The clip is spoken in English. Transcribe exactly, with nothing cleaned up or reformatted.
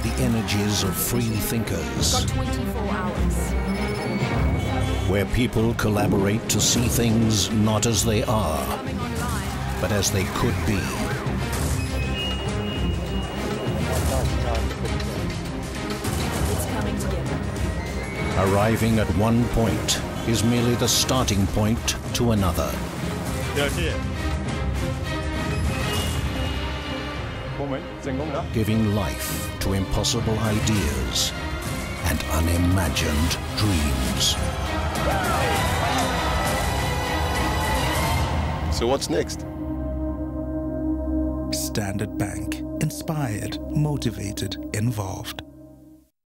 the energies of free thinkers. Got twenty-four hours. Where people collaborate to see things not as they are, Coming online. but as they could be. It's coming together. Arriving at one point is merely the starting point to another. Giving life to impossible ideas and unimagined dreams. So what's next? Standard Bank. Inspired, motivated, involved.